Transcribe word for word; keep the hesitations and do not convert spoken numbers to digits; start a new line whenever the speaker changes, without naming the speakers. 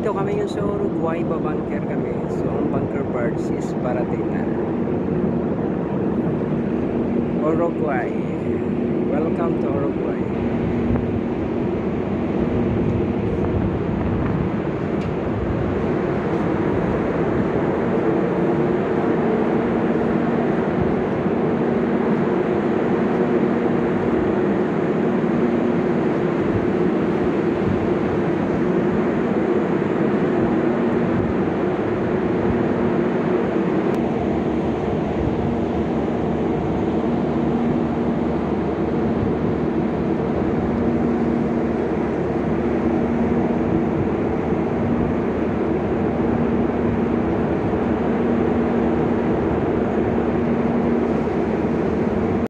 Nandito kami ngayon sa Uruguay, babunker kami. So, ang bunker parts is parating na. Uruguay. Welcome to Uruguay.